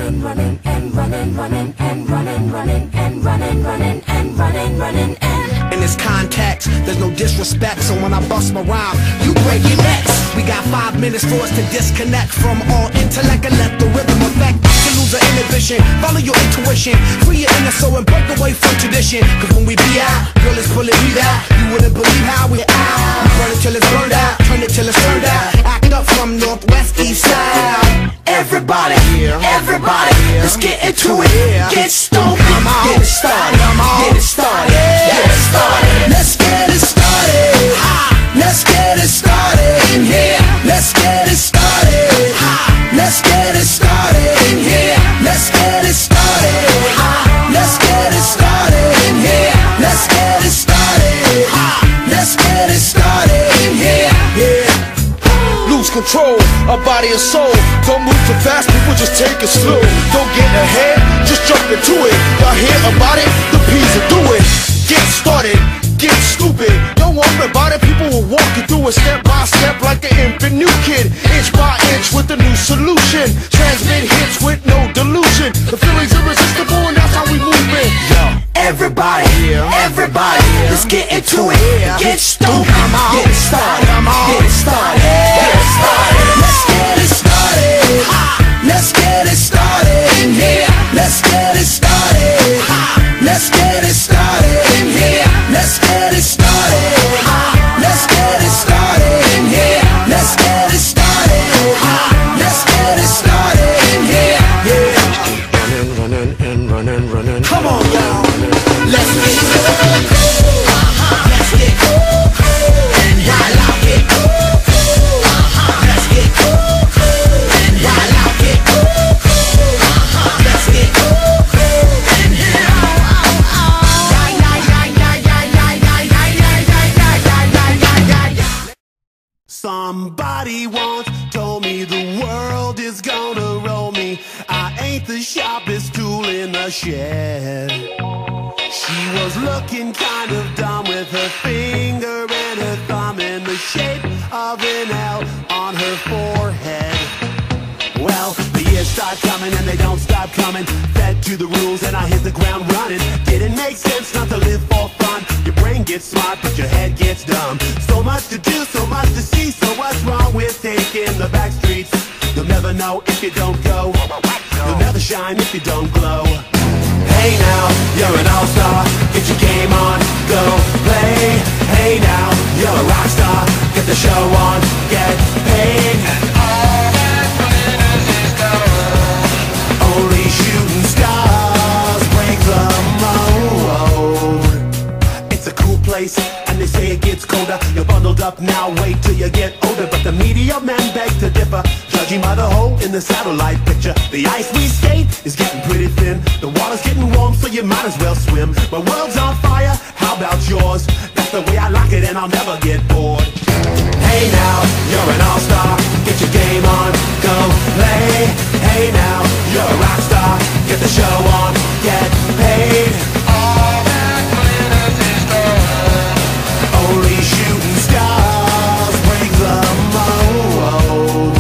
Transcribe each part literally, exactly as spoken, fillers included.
running, running, and running, running, and running, running, and running, running, and running, running, and in this context, there's no disrespect, so when I bust my rhyme, you break your necks. We got five minutes for us to disconnect from all intellect and let the rhythm affect. To lose our inhibition, follow your intuition, free your inner soul and break away from tradition. Cause when we be out, girl, it's pulling me out. You wouldn't believe how we're out. We burn it till it's burned out, turn it till it's turned out. Act up from northwest, east side. Everybody, everybody, let's get into it. Get stoked, get it started, get it started, get it started. Let's get it started. Let's get it started in here. Let's get it started. Let's get it started in here. Let's get it started. Let's get it started in here. Let's get it started. Let's get it started in here. Yeah. Lose control of body and soul. Don't move too fast, people just take it slow. Don't get ahead, just jump into it. Y'all hear about it? The P's will do it. Get started, get stupid. Don't worry about it, people will walk you through it step by step like an infant new kid. Inch by inch with a new solution. Transmit hits with no delusion. The feeling's irresistible and that's how we move it. Yo. Everybody, everybody, let's get into it. Get stoked, get it started, get it started, get it started. Let's get it started. Let's get it started in here. Let's get it started. Let's get it started in here. Let's get it started. Let's get it started in here. Let's get it started. Let's get it started in here. Yeah. Running, running, and running, running. Come on, y'all. Let's get cool. Let's get cool. And I like it. Let's get cool. And I like it. Let's get cool. And somebody once told me the world is gonna roll me. I ain't the sharpest tool in the shed. She was looking kind of dumb with her finger and her thumb in the shape of an L on her forehead. Well, the years start coming and they don't stop coming. Fed to the rules and I hit the ground running. Didn't make sense not to live for fun. Your brain gets smart but your head gets dumb. So much to do, so much to see. So what's wrong with taking the back streets? You'll never know if you don't go. You'll never shine if you don't glow. Hey now, you're an all-star. Get your game on, go play. Hey now, you're a rock star. Get the show on, get paid. And all that glitters is gold. Only shooting stars break the mold. It's a cool place, and they say it gets colder. You're bundled up now, wait till you get older. But the media men beg to differ, judging by the hole in the satellite picture. The ice we skate is getting pretty thin. The water's getting warm, so you might as well swim. My world's on fire, how about yours? That's the way I like it and I'll never get bored. Hey now, you're an all-star. Get your game on, go play. Hey now, you're a rock star. Get the show on, get paid. All that glitters is gold. Only shooting stars break the mold.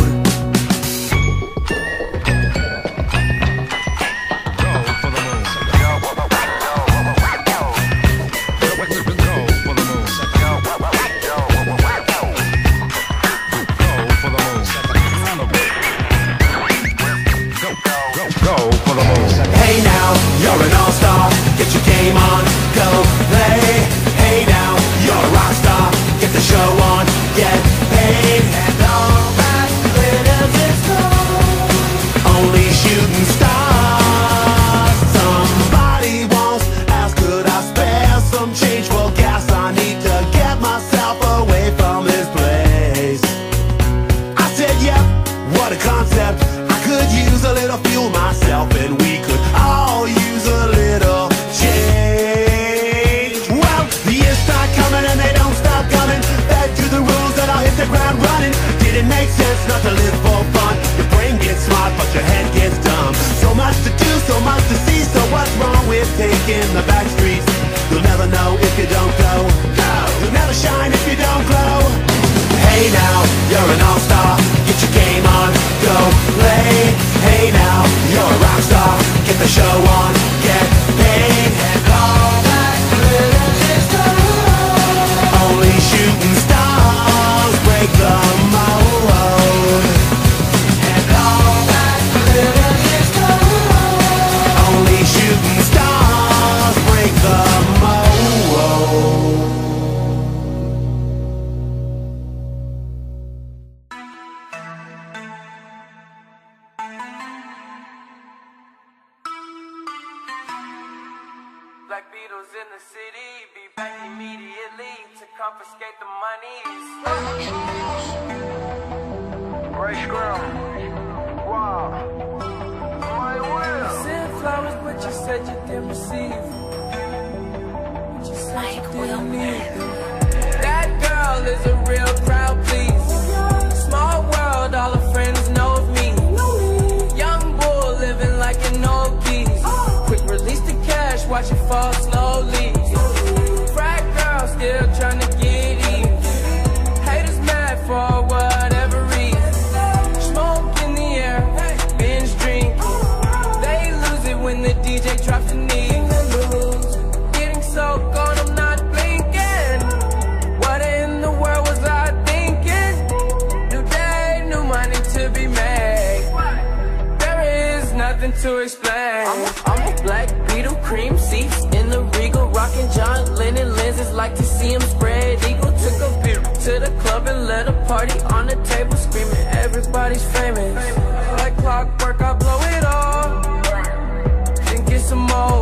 Hey now, you're an all-star. Get your game on, go play. Hey now, you're a rock star. Get the show on, get paid. And all that glitters is gold. Only shooting stars. Somebody once asked, could I spare some change for gas? I need to get myself away from this place. I said, yep, what a concept. I could use a little fuel myself, and we could all use a little change. Well, the years start coming and they don't stop coming. Fed to the rules that I'll hit the ground running. Didn't make sense not to live for fun. Your brain gets smart but your head gets dumb. So much to do, so much to see. So what's wrong with taking the back streets? You'll never know if you don't go. You'll never shine if you don't glow. Hey now, you're an all-star. Get your game on, go play. Hey now, you're a rock Black Beatles in the city, be back immediately to confiscate the monies. Ray Scrum. Wow. My will. Sent flowers, but you said you didn't receive. But you said you didn't need them. That girl is a real crowd, please. Small world, all her friends know of me. Young bull living like an old geese. Quick release the cash, watch it fall slowly. Frat girl still trying to get in. Haters mad for whatever reason. Smoke in the air, binge drink. They lose it when the D J drops the knee. Getting so gone, I'm not blinking. What in the world was I thinking? New day, new money to be made. There is nothing to explain. I'm a, I'm a black Beatle, cream seats in the Regal, rocking John Lennon lenses, like to see him spread eagle. Took a beer to the club and let a party on the table, screaming everybody's famous. Like clockwork, I blow it all, then get some more.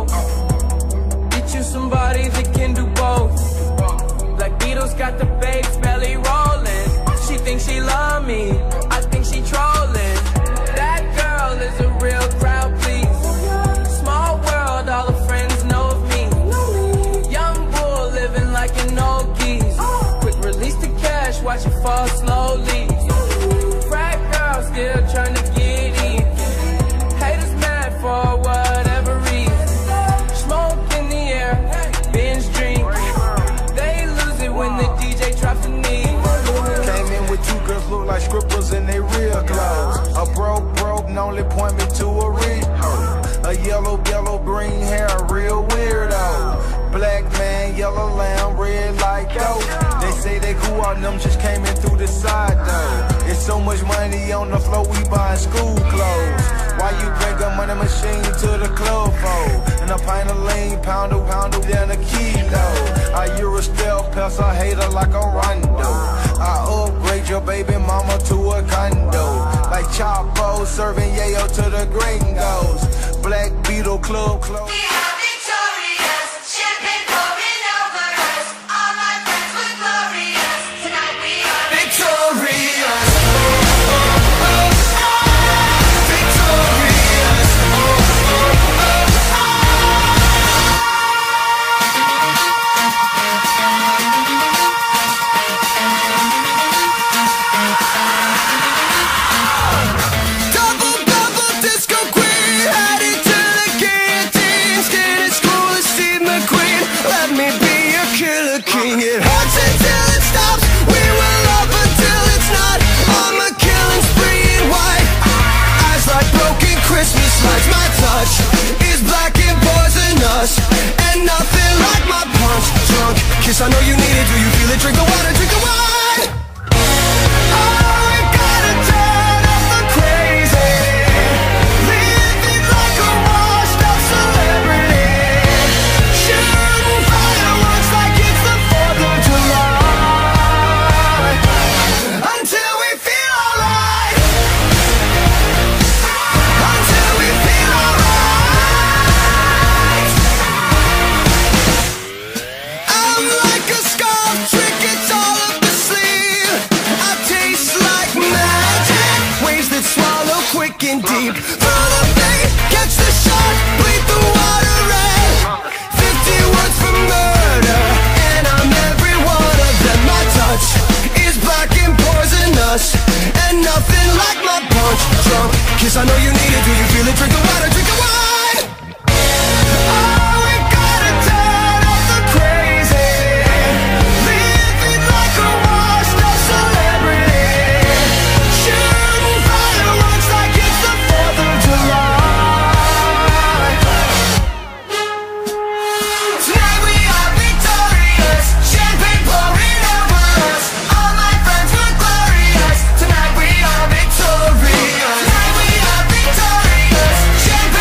Get you somebody that can do both. Black Beatles got the babes belly rolling. She thinks she love me, I think she trolling. That girl is a real crowd, please. Small world, all her friends know of me. Young bull living like an old geese. Quick release the cash, watch it fall slowly. Frat girl still trying to get in. Haters mad for whatever reason. Smoke in the air, binge drink. They lose it when the D J drops the knee. Came in with two girls look like scribbles in they real clothes. A broke broke and only point me to a real. A yellow yellow green hair, a real weirdo. Black man, yellow lamb, red like goat. They say they cool on them, just came in through the side though. It's so much money on the floor, we buying school clothes. Why you bring a money machine to the club for? And a pint of lean, pound a pound down a kilo. I Euro stealth, pass a hater like a rondo. I upgrade your baby mama to a condo. Like Chapo, serving yayo to the gringos. Black Beetle Club clothes. We are victorious, champagne pouring over us. All my friends were glorious. Tonight we are Victorious. Oh, oh, oh. Victorious. Oh, oh, oh, double, double disco queen, headed to the guillotine. Skin as cool as Steve McQueen. Let me be your killer king. It hurts until it stops. We will love until it's not. I'm a killing spree in white. Eyes like broken Christmas lights. My touch is black and poisonous, and nothing like my punch. Drunk kiss, I know you need it. Do you feel it? Drink the water, drink the wine. Oh, we gotta turn up the crazy. Living like a washed up celebrity. Shooting fireworks like it's the fourth of July. Until we feel alright. Until we feel alright. I'm like a scarf trick, it's all up the sleeve. I taste like magic, waves that swallow quick and deep. Throw the bait, catch the shark, bleed the water red. Fifty words for murder, and I'm every one of them. My touch is black and poisonous, and nothing like my punch. Drunk kiss, I know you need it. Do you feel it? Drink the water, drink the wine. Oh, we gotta turn up the crazy. Living like a washed up celebrity. Shooting fireworks like it's the fourth of July. Tonight we are victorious, champagne pouring over us. All my friends were glorious. Tonight we are victorious. Tonight we are victorious, champagne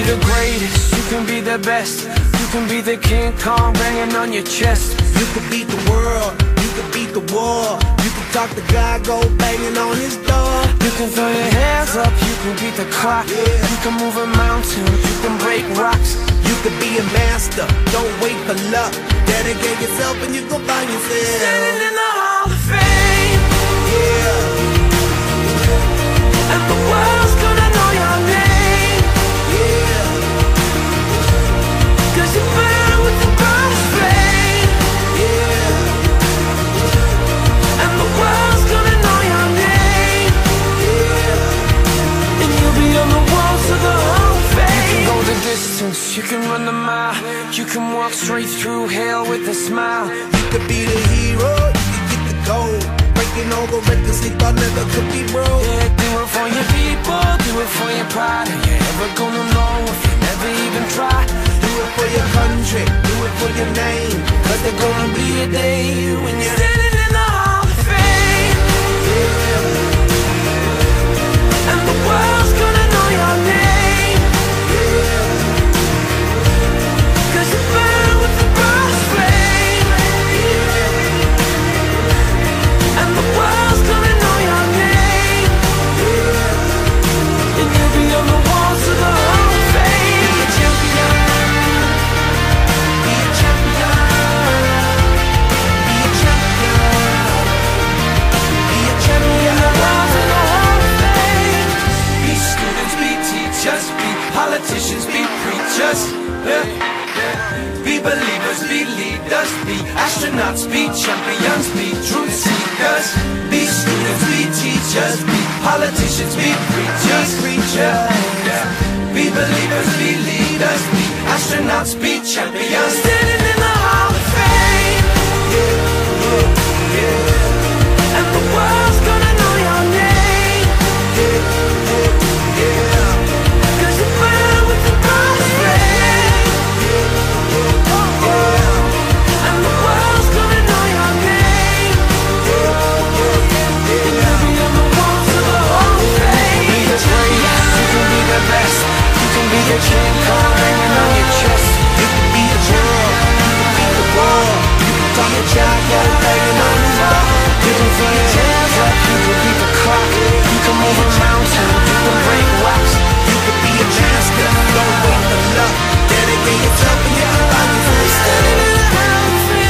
the greatest, you can be the best. You can be the King Kong banging on your chest. You could beat the world, you could beat the war. You could talk to God, go banging on his door. You can throw your hands up, you can beat the clock. Yeah. You can move a mountain, you can break rocks. You could be a master, don't wait for luck. Dedicate yourself and you gon' find yourself Standing in the Hall of Fame. Yeah. And the world's gonna know your name. Yeah. Cause you burn with the brightest flame. Yeah. And the world's gonna know your name. Yeah. And you'll be on the walls of the Hall of Fame. You can go the distance, you can run the mile. You can walk straight through hell with a smile. You could be the hero, you could get the gold. Breaking all the records they thought never could be broke. Yeah, do it for your people, do it for your pride. Are you ever gonna know if you never even try? Do it for your country, do it for your name. Cause there's gonna be a day when you're standing in the Hall of Fame. Yeah. And the world's gonna know your name. Yeah. Cause you burn with the brightest flame. Yeah. And the world's gonna know your name. Yeah. And you'll be on the walls of the Hall of Fame. Be a champion. Be a champion. Be a champion. Be a champion. Walls of the Hall of Fame. Be students, be teachers, be politicians, be preachers. Yeah. Be believers, be leaders, be astronauts, be champions, be truth seekers. Be students, be teachers, be politicians, be preachers, preachers. Yeah. Be believers, be leaders, be astronauts, be champions. Standing in the Hall of Fame. Yeah, yeah, yeah. And the world's gonna know your name. Yeah, yeah, yeah. Cause you burn with the brightest flame. And the world's gonna know your name. And you'll be on the walls of the Hall of Fame. Be the greatest, you can be the best. You can be the King Kong hanging on your chest. You can be the world, you can be the world. You can talk to God, go banging on his door. You can throw your hands up, you can beat the clock. You can move a mountain, you can break rocks. You can be a master, don't wait for luck. Dedicate yourself and you can find yourself Standing in the Hall of Fame.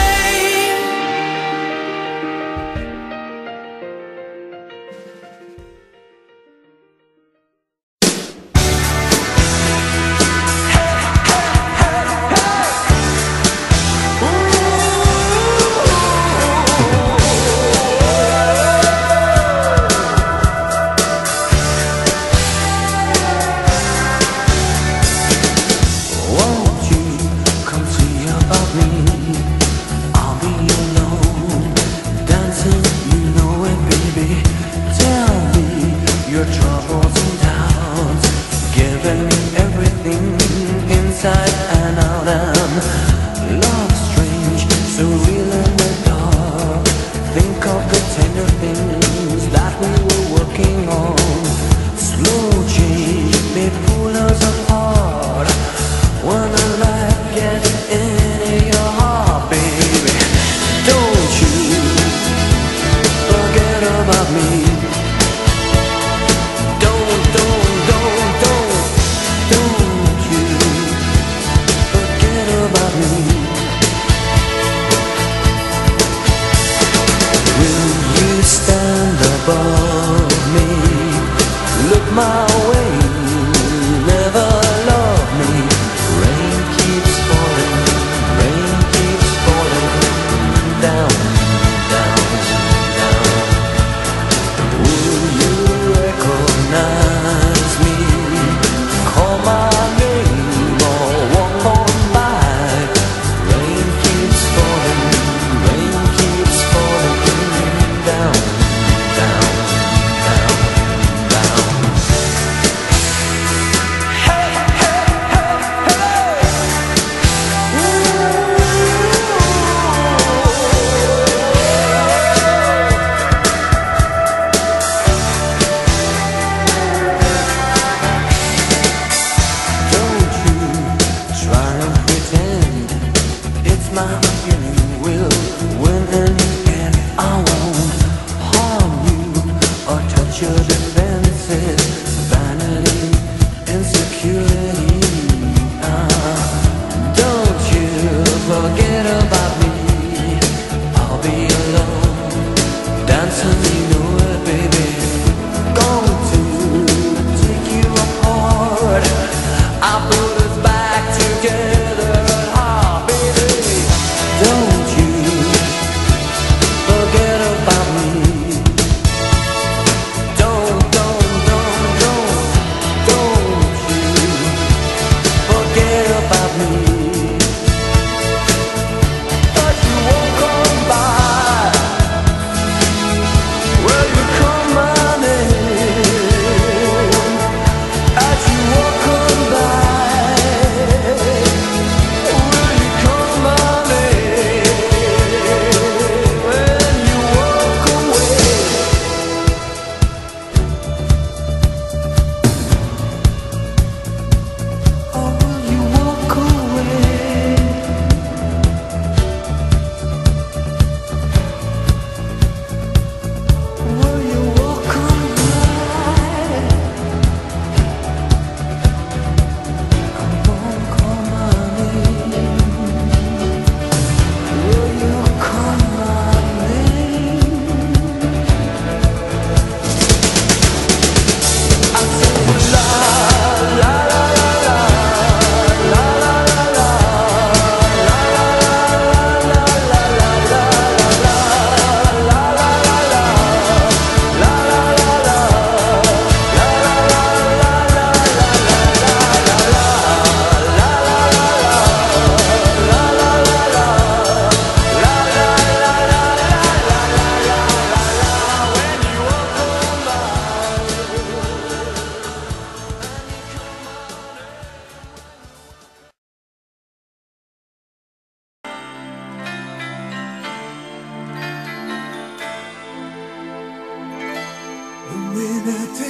Won't you come see about me? I'll be alone, dancing, you know it, baby. Tell me your troubles and doubts, giving me everything inside and out. And love strange, so real in the dark. Think of the tender things that we were working on. Slow change may pull us apart. When the light gets into your heart, baby, don't you forget about me. Don't, don't, don't, don't, don't you forget about me. Will you stand above me? Look my way, never love me. Rain keeps falling, rain keeps falling down, down, down.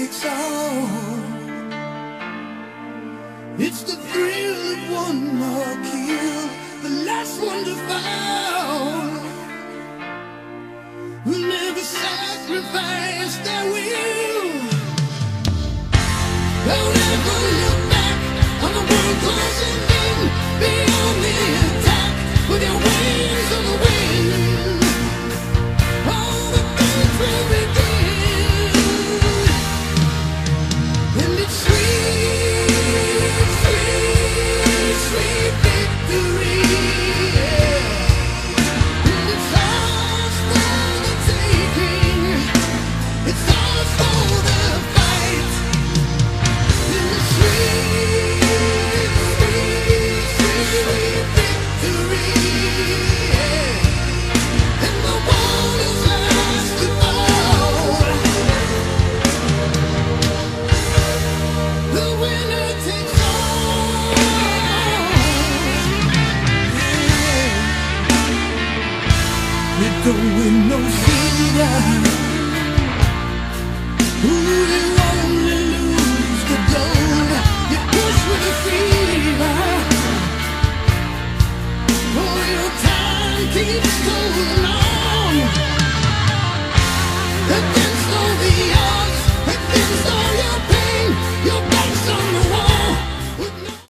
takes all. It's the thrill of one more kill, the last one to fall. We'll never sacrifice their will. Don't ever look back on the world closing in. Be on the attack with your wings on the wind. All the things will begin. And it's sweet, sweet, sweet victory. Yeah. And it's ours for the taking. It's ours for the fight. And it's sweet, sweet, sweet victory. Yeah. And the one is last to fall. The winner takes all. You don't win no freedom. Ooh, you only lose the gold. You push with a fever. Oh, your time keeps going on. The